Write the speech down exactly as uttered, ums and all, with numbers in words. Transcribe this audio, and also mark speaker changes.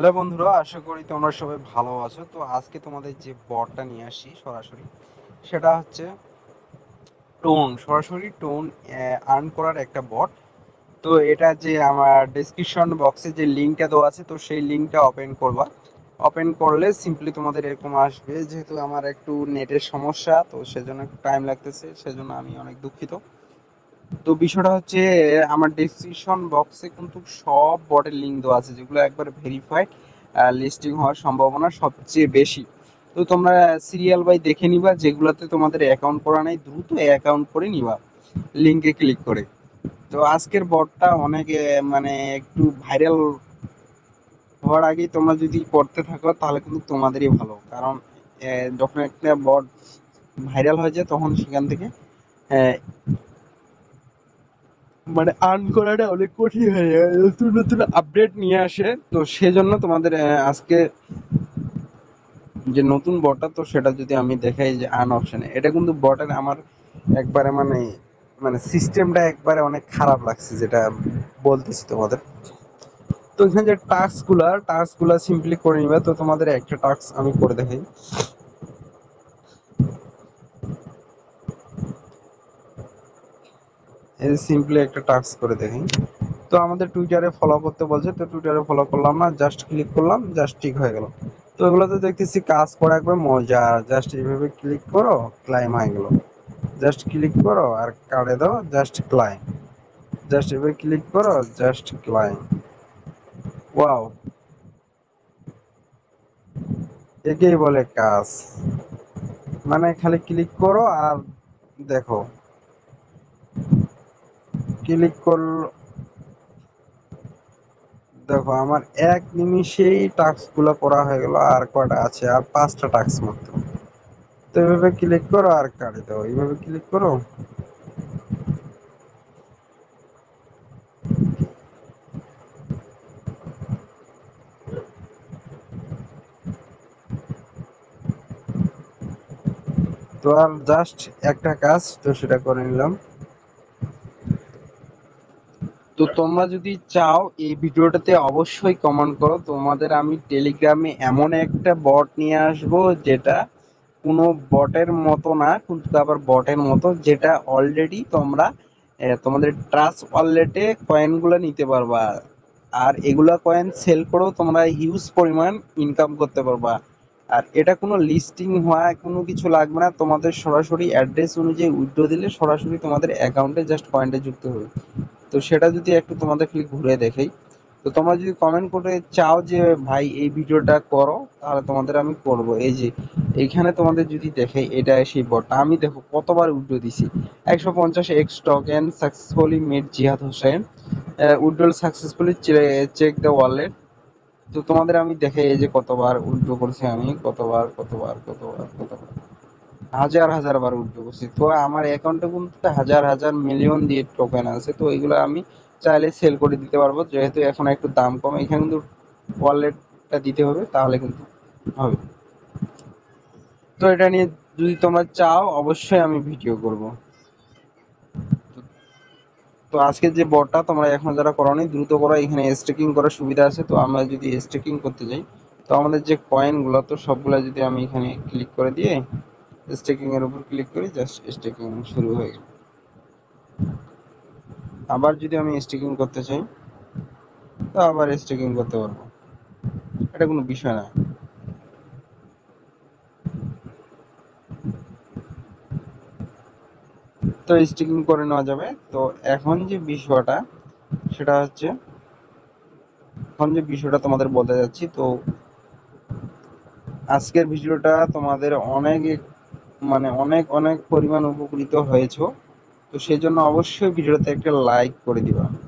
Speaker 1: Hello বন্ধুরা, আশা করি তোমরা সবাই ভালো আছো। তো আজকে তোমাদের যে বটটা নিয়ে আসি সরাসরি, সেটা হচ্ছে টোন, সরাসরি টোন আর্ন করার একটা বট। তো এটা যে আমার ডেসক্রিপশন বক্সে যে লিঙ্কটা দেওয়া আছে, তো সেই লিঙ্কটা ওপেন করবা। ওপেন করলে সিম্পলি তোমাদের এরকম আসবে। যেহেতু আমার একটু নেটের সমস্যা, তো সেজন্য একটু টাইম লাগতেছে, সেজন্য আমি অনেক দুঃখিত। তো বিষয়টা হচ্ছে, আমার ডেসক্রিপশন বক্সে কিন্তু সব বটের লিঙ্ক দেওয়া আছে, যেগুলো একবার ভেরিফাইড, লিস্টিং হওয়ার সম্ভাবনা সবচেয়ে বেশি। তো তোমরা সিরিয়াল বাই দেখে নিবা, যেগুলোতে তোমাদের অ্যাকাউন্ট করা নাই দ্রুত অ্যাকাউন্ট করে নিবা লিঙ্কে ক্লিক করে। তো আজকের বটটা অনেক আহ, মানে একটু ভাইরাল হওয়ার আগেই তোমরা যদি করতে থাকো, তাহলে কিন্তু তোমাদেরই ভালো। কারণ আহ, যখন একটা বট ভাইরাল হয়ে যায়, তখন সেখান থেকে আহ, মানে আর্ন করাটা অনেক কঠিন হয়ে যায়, নতুন নতুন আপডেট নিয়ে আসে। তো সেজন্য তোমাদের আহ, আজকে যে নতুন বটটা, তো সেটা যদি আমি দেখাই যে আর্ন অপশনে, এটা কিন্তু বটের আমার একবারে মানে মানে সিস্টেমটা একবারে অনেক খারাপ লাগছে, যেটা বলতেছি তোমাদের। তো এখানে যে টাস্ক গুলা টাস্ক গুলা সিম্পলি করে নিবে। তো তোমাদের একটা টাস্ক আমি করে দেখাই। এই সিম্পলি একটা টাস্ক করে দেখাই। তো আমাদের টুইটারে ফলো করতে বলছে, তো টুইটারে ফলো করলাম না, জাস্ট ক্লিক করলাম, জাস্ট ঠিক হয়ে গেল। তো এগুলোতে দেখতেছি কাজ করা একবার মজা। জাস্ট এইভাবে ক্লিক করো, ক্লাইম হয়ে গেল। জাস্ট ক্লিক করো আর কাটে দাও, জাস্ট ক্লাইম। জাস্ট এভাবে ক্লিক করো, জাস্ট ক্লাইম। ওয়াও, একেই বলে কাজ। মানে খালি ক্লিক করো আর দেখো, ক্লিক করলো, দেখো আমার এক নিমিষেই টাস্ক গুলো করা হয়ে গেল। আর কয়টা আছে? আর পাঁচটা টাস্ক মাত্র। তো এইভাবে ক্লিক করো আর কাটে দাও, এইভাবে ক্লিক করো। তো আর জাস্ট একটা কাজ, তো সেটা করে নিলাম। তো তোমরা যদি চাও এই ভিডিওটাতে অবশ্যই কমেন্ট করো। তোমাদের আমি টেলিগ্রামে এমন একটা বট নিয়ে আসবো, যেটা কোনো বটের মতো না, কিন্তু আবার বটের মতো, যেটা অলরেডি তোমরা আহ, তোমাদের ট্রাস্ট ওয়ালেটে কয়েনগুলো নিতে পারবা। আর এগুলা কয়েন সেল করেও তোমরা হিউজ পরিমাণ ইনকাম করতে পারবা। আর এটা কোনো লিস্টিং হওয়া কোনো কিছু লাগবে না, তোমাদের সরাসরি অ্যাড্রেস অনুযায়ী উইথড্র দিলে সরাসরি তোমাদের অ্যাকাউন্টে জাস্ট কয়েনটা যুক্ত হবে। তো সেটা যদি একটু তোমাদের খালি ঘুরে দেখাই। তো তোমরা যদি কমেন্ট করে চাও যে ভাই এই ভিডিওটা করো, তাহলে তোমাদের আমি করব। এই যে এইখানে তোমাদের যদি দেখাই, এটা সেই বটটা। আমি দেখো কতবার উইথড্র দিছি। একশো পঞ্চাশ x token successfully made Jihad Hossain, withdrawal successfully check the wallet. তো তোমাদের আমি দেখাই, এই যে কতবার উইথড্র করছি আমি, কতবার কতবার কতবার কতবার হাজার হাজার বার উইথড্র করছি। তো আমার অ্যাকাউন্টে কিন্তু হাজার হাজার মিলিয়ন দিয়ে টোকেন আছে। তো এগুলো আমি চাইলে সেল করে দিতে পারবো, যেহেতু এখন একটু দাম কম। এখানে কিন্তু ওয়ালেটটা দিতে হবে, তাহলে কিন্তু হবে। তো এটা নিয়ে যদি তোমরা চাও, অবশ্যই আমি ভিডিও করব। তো আজকে যে বটটা তোমরা এখন যারা করোনি, দ্রুত করো। এখানে স্টেকিং করার সুবিধা আছে। তো আমরা যদি স্টেকিং করতে যাই, তো আমাদের যে কয়েনগুলো, তো সবগুলো যদি আমি এখানে ক্লিক করে দিয়ে স্টেকিং এর উপর ক্লিক করি, জাস্ট স্টেকিং শুরু হয়ে গেল। আবার যদি আমি স্টেকিং করতে চাই, তো আবার স্টেকিং করতে পারবো, এটা কোনো বিষয় না। তো স্টেকিং করে নেওয়া যাবে। তো এখন যে বিষয়টা, সেটা হচ্ছে, এখন যে বিষয়টা তোমাদের বলতে যাচ্ছি, তো আজকের ভিডিওটা তোমাদের অনেক মানে অনেক অনেক পরিমাণ উপকৃত হয়েছো। তো সেই জন্য অবশ্যই ভিডিওতে একটা লাইক করে দিবা।